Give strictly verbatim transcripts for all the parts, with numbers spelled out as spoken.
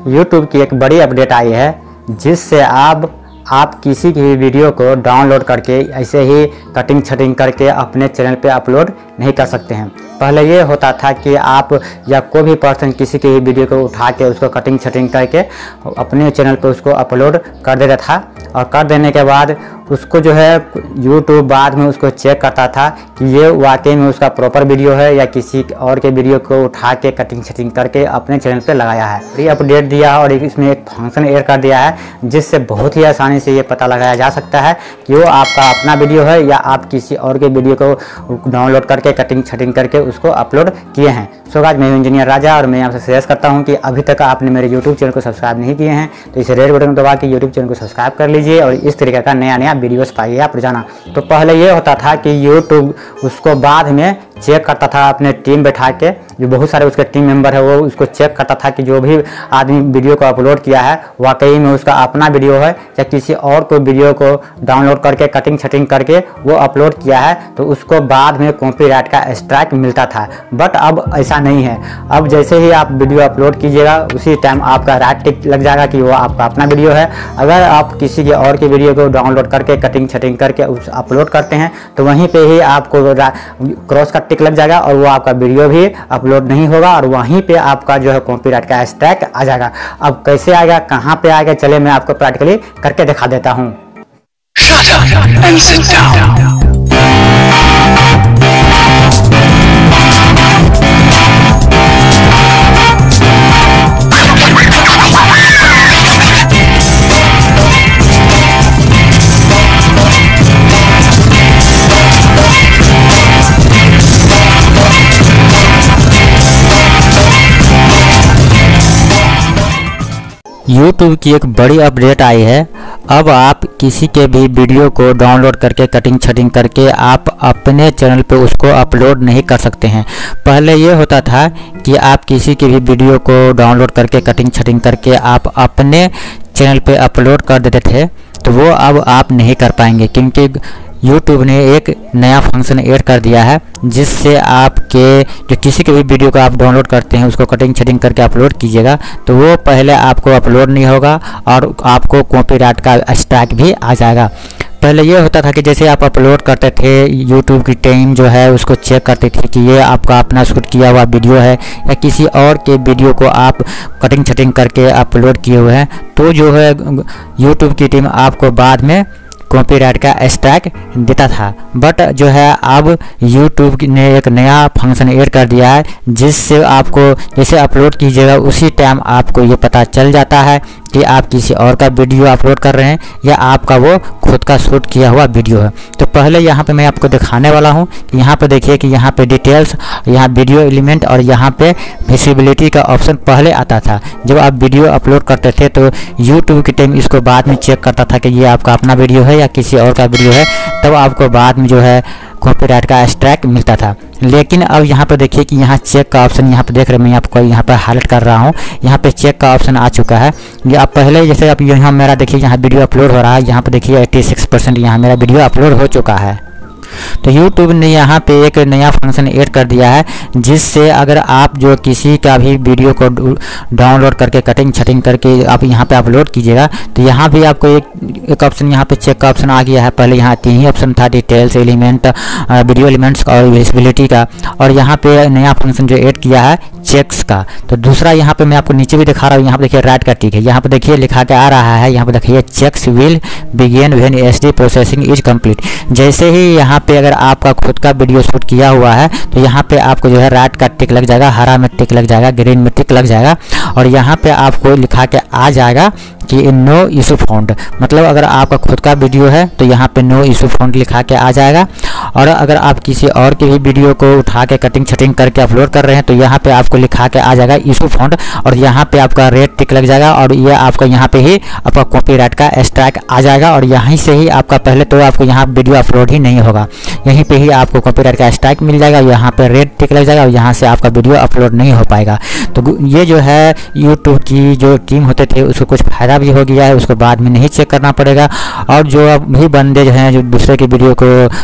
YouTube की एक बड़ी अपडेट आई है जिससे अब आप किसी भी वीडियो को डाउनलोड करके ऐसे ही कटिंग छटिंग करके अपने चैनल पे अपलोड नहीं कर सकते हैं। पहले ये होता था कि आप या कोई भी पर्सन किसी की वीडियो को उठा के उसको कटिंग छटिंग करके अपने चैनल पे उसको अपलोड कर देता था और कर देने के बाद उसको जो है यूट्यूब बाद में उसको चेक करता था कि ये वाकई में उसका प्रॉपर वीडियो है या किसी और के वीडियो को उठा के कटिंग छटिंग करके अपने चैनल पे लगाया है। ये अपडेट दिया और इसमें एक फंक्शन ऐड कर दिया है जिससे बहुत ही आसानी से ये पता लगाया जा सकता है कि वो आपका अपना वीडियो है या आप किसी और के वीडियो को डाउनलोड करके कटिंग छटिंग करके उसको अपलोड किए हैं। सो गाइस, मैं इंजीनियर राजा और मैं आपसे सजेस्ट करता हूं कि अभी तक आपने मेरे यूट्यूब चैनल को सब्सक्राइब नहीं किए हैं तो इसे रेड बटन दबा के यूट्यूब चैनल को सब्सक्राइब कर लीजिए और इस तरीके का नया नया वीडियोस पाइए आप रोजाना। तो पहले ये होता था कि यूट्यूब उसको बाद में चेक करता था अपने टीम बैठा के, जो बहुत सारे उसके टीम मेंबर है वो उसको चेक करता था कि जो भी आदमी वीडियो को अपलोड किया है वाकई में उसका अपना वीडियो है या किसी और को वीडियो को डाउनलोड करके कटिंग छटिंग करके वो अपलोड किया है, तो उसको बाद में कॉपीराइट का स्ट्राइक मिलता था। बट अब ऐसा नहीं है। अब जैसे ही आप वीडियो अपलोड कीजिएगा उसी टाइम आपका राइट टिक लग जाएगा कि वो आपका अपना वीडियो है। अगर आप किसी के और की वीडियो को डाउनलोड करके कटिंग छटिंग करके उस अपलोड करते हैं तो वहीं पे ही आपको क्रॉस का टिक लग जाएगा और वो आपका वीडियो भी अपलोड नहीं होगा और वहीं पे आपका जो है कॉपीराइट का स्ट्राइक आ जाएगा। अब कैसे आएगा, कहाँ पे आएगा, चले मैं आपको प्रैक्टिकली करके दिखा देता हूँ। Shut up and sit down. YouTube की एक बड़ी अपडेट आई है। अब आप किसी के भी वीडियो को डाउनलोड करके कटिंग छटिंग करके आप अपने चैनल पे उसको अपलोड नहीं कर सकते हैं। पहले ये होता था कि आप किसी की भी वीडियो को डाउनलोड करके कटिंग छटिंग करके आप अपने चैनल पे अपलोड कर देते थे, तो वो अब आप नहीं कर पाएंगे क्योंकि यूट्यूब ने एक नया फंक्शन ऐड कर दिया है जिससे आपके जो किसी के भी वीडियो को आप डाउनलोड करते हैं उसको कटिंग छटिंग करके अपलोड कीजिएगा तो वो पहले आपको अपलोड नहीं होगा और आपको कॉपीराइट का स्ट्राइक भी आ जाएगा। पहले ये होता था कि जैसे आप अपलोड करते थे यूट्यूब की टीम जो है उसको चेक करती थी कि ये आपका अपना शूट किया हुआ वीडियो है या किसी और के वीडियो को आप कटिंग छटिंग करके अपलोड किए हुए हैं, तो जो है यूट्यूब की टीम आपको बाद में कॉपीराइट का स्ट्राइक देता था। बट जो है अब यूट्यूब ने एक नया फंक्शन ऐड कर दिया है जिससे आपको जैसे अपलोड कीजिएगा उसी टाइम आपको ये पता चल जाता है कि आप किसी और का वीडियो अपलोड कर रहे हैं या आपका वो खुद का शूट किया हुआ वीडियो है। तो पहले यहाँ पे मैं आपको दिखाने वाला हूँ कि यहाँ पे देखिए कि यहाँ पे डिटेल्स, यहाँ वीडियो एलिमेंट और यहाँ पे विजिबिलिटी का ऑप्शन पहले आता था। जब आप वीडियो अपलोड करते थे तो यूट्यूब की टीम इसको बाद में चेक करता था कि ये आपका अपना वीडियो है या किसी और का वीडियो है, तब आपको बाद में जो है कॉपीराइट का स्ट्राइक मिलता था। लेकिन अब यहाँ पर देखिए कि यहाँ चेक का ऑप्शन यहाँ पे देख रहे हैं, मैं आपको यहाँ पर हाईलाइट कर रहा हूँ, यहाँ पे चेक का ऑप्शन आ चुका है। ये आप पहले जैसे आप यहाँ मेरा देखिए यहाँ वीडियो अपलोड हो रहा है, यहाँ पे देखिए छियासी परसेंट यहाँ मेरा वीडियो अपलोड हो चुका है। तो यूट्यूब ने यहाँ पे एक नया फंक्शन ऐड कर दिया है जिससे अगर आप जो किसी का भी वीडियो को डाउनलोड करके कटिंग छटिंग करके आप यहाँ पे अपलोड कीजिएगा तो यहाँ भी आपको एक एक ऑप्शन यहाँ पे चेक का ऑप्शन आ गया है। पहले यहाँ तीन ही ऑप्शन था, डिटेल्स, एलिमेंट, वीडियो एलिमेंट्स और विजिबिलिटी का, और यहाँ पे नया फंक्शन जो ऐड किया है चेक्स का। तो दूसरा यहाँ पे मैं आपको नीचे भी दिखा रहा हूँ, यहाँ पे देखिए राइट का टिक है, यहाँ पे देखिए लिखा के आ रहा है, यहाँ पे देखिए checks will begin when HD processing is complete. जैसे ही यहाँ पे अगर आपका खुद का वीडियो शूट किया हुआ है तो यहाँ पे आपको जो है राइट का टिक लग जाएगा, हरा में टिक लग जाएगा, ग्रीन में टिक लग जाएगा और यहाँ पे आपको लिखा के आ जाएगा कि नो इशू फाउंड। मतलब अगर आपका खुद का वीडियो है तो यहाँ पे नो इशू फाउंड लिखा के आ जाएगा, और अगर आप किसी और के भी वीडियो को उठा के कटिंग छटिंग करके अपलोड कर रहे हैं तो यहाँ पे आपको लिखा के आ जाएगा इशू फाउंड और यहाँ पे आपका रेड टिक लग जाएगा और ये आपका यहाँ पे ही आपका कॉपीराइट का स्ट्राइक आ जाएगा और यहीं से ही आपका पहले तो आपको यहाँ वीडियो अपलोड ही नहीं होगा, यहीं पे ही आपको कॉपीराइट का स्ट्राइक मिल जाएगा, यहाँ पे रेड टिक लग जाएगा और यहाँ से आपका वीडियो अपलोड नहीं हो पाएगा। तो ये जो है यूट्यूब की जो टीम होते थे उसको कुछ फ़ायदा भी हो गया है, उसको बाद में नहीं चेक करना पड़ेगा। और जो अभी बंदे जो हैं जो दूसरे की वीडियो को डाउनलोड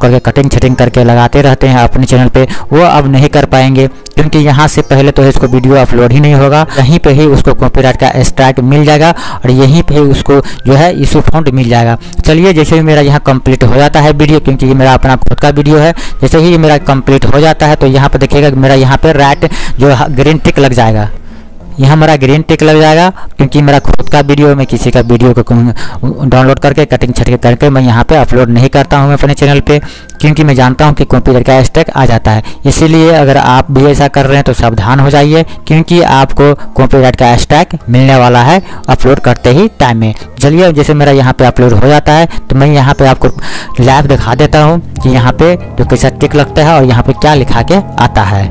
करके कटिंग छटिंग करके लगाते रहते हैं अपने चैनल पे, वो अब नहीं कर पाएंगे, क्योंकि यहाँ से पहले तो इसको वीडियो अपलोड ही नहीं होगा, यहीं पे ही उसको कॉपीराइट का स्ट्राइक मिल जाएगा और यहीं पे ही उसको जो है इशू फाउंड मिल जाएगा। चलिए, जैसे ही मेरा यहाँ कंप्लीट हो जाता है वीडियो, क्योंकि ये मेरा अपना खुद का वीडियो है, जैसे ही ये मेरा कंप्लीट हो जाता है तो यहाँ पे देखिएगा मेरा यहाँ पे राइट जो ग्रीन टिक लग जाएगा, यहाँ मेरा ग्रीन टिक लग जाएगा, क्योंकि मेरा खुद का वीडियो, मैं किसी का वीडियो को डाउनलोड करके कटिंग छटके करके मैं यहाँ पे अपलोड नहीं करता हूँ अपने चैनल पे, क्योंकि मैं जानता हूँ कि कॉपीराइट का स्ट्राइक आ जाता है। इसीलिए अगर आप भी ऐसा कर रहे हैं तो सावधान हो जाइए, क्योंकि आपको कॉपीराइट का स्ट्राइक मिलने वाला है अपलोड करते ही टाइम में। चलिए, जैसे मेरा यहाँ पे अपलोड हो जाता है तो मैं यहाँ पे आपको लाइव दिखा देता हूँ कि यहाँ पे जो कैसा टिक लगता है और यहाँ पे क्या लिखा के आता है।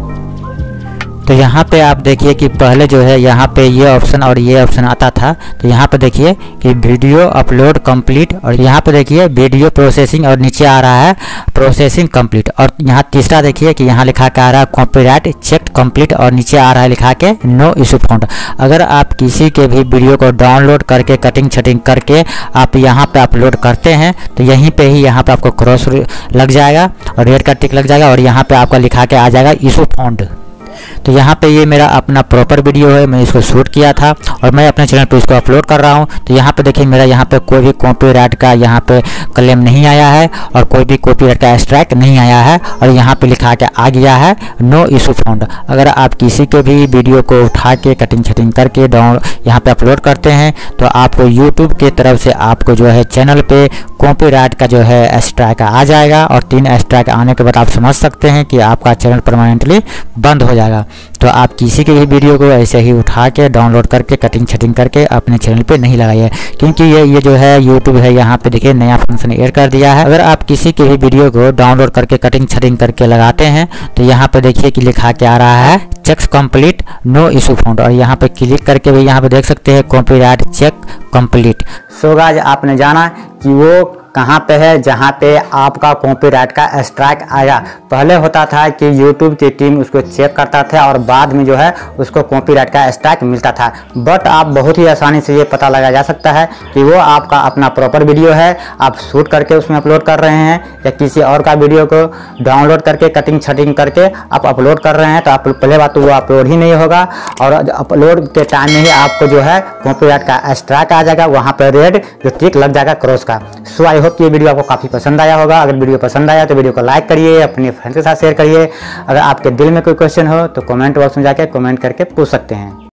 तो यहाँ पे आप देखिए कि पहले जो है यहाँ पे ये ऑप्शन और ये ऑप्शन आता था, तो यहाँ पे देखिए कि वीडियो अपलोड कंप्लीट, और यहाँ पे देखिए वीडियो प्रोसेसिंग और नीचे आ रहा है प्रोसेसिंग कंप्लीट, और यहाँ तीसरा देखिए कि यहाँ लिखा के आ रहा है कॉपीराइट चेक कंप्लीट और नीचे आ रहा है लिखा के नो इशू फाउंड। अगर आप किसी के भी वीडियो को डाउनलोड करके कटिंग छटिंग करके आप यहाँ पे अपलोड करते हैं तो यहीं पे ही यहाँ पे आपको क्रॉस लग जाएगा और रेड का टिक लग जाएगा और यहाँ पे आपका लिखा के आ जाएगा इशू फाउंड। तो यहाँ पे ये मेरा अपना प्रॉपर वीडियो है, मैं इसको शूट किया था और मैं अपने चैनल पे इसको अपलोड कर रहा हूँ। तो यहाँ पे देखिए मेरा यहाँ पे कोई भी कॉपीराइट का यहाँ पे क्लेम नहीं आया है और कोई भी कॉपीराइट का स्ट्राइक नहीं आया है, और यहाँ पे लिखा के आ गया है नो इशू फाउंड। अगर आप किसी के भी वीडियो को उठा के कटिंग छटिंग करके डाउन यहाँ पे अपलोड करते हैं तो आपको यूट्यूब की तरफ से आपको जो है चैनल पे कॉपीराइट का जो है स्ट्राइक आ जाएगा, और तीन स्ट्राइक आने के बाद आप समझ सकते हैं कि आपका चैनल परमानेंटली बंद हो जाएगा। तो आप किसी के भी वीडियो को ऐसे ही उठा के डाउनलोड करके कटिंग छटिंग करके अपने चैनल पे नहीं लगाइए, क्योंकि ये ये जो है यूट्यूब है यहाँ पे देखिए नया फंक्शन ऐड कर दिया है। अगर आप किसी के भी वीडियो को डाउनलोड करके कटिंग छटिंग करके लगाते हैं तो यहाँ पे देखिए कि लिखा के आ रहा है check complete no issue found, और यहाँ पे क्लिक करके भी यहाँ पे देख सकते हैं copyright check complete. So guys, आपने जाना कि वो कहाँ पे है जहाँ पे आपका कॉपीराइट का स्ट्राइक आया। पहले होता था कि यूट्यूब की टीम उसको चेक करता था और बाद में जो है उसको कॉपीराइट का स्ट्राइक मिलता था, बट आप बहुत ही आसानी से ये पता लगाया जा सकता है कि वो आपका अपना प्रॉपर वीडियो है, आप शूट करके उसमें अपलोड कर रहे हैं या किसी और का वीडियो को डाउनलोड करके कटिंग छटिंग करके आप अपलोड कर रहे हैं। तो आप पहले बात तो वो अपलोड ही नहीं होगा, और अपलोड के टाइम में ही आपको जो है कॉपीराइट का स्ट्राइक आ जाएगा, वहाँ पर रेड जो टिक लग जाएगा क्रॉस का। सो आई होप कि ये वीडियो आपको काफ़ी पसंद आया होगा। अगर वीडियो पसंद आया तो वीडियो को लाइक करिए, अपने फ्रेंड्स के साथ शेयर करिए। अगर आपके दिल में कोई क्वेश्चन हो तो कमेंट बॉक्स में जाके कमेंट करके पूछ सकते हैं।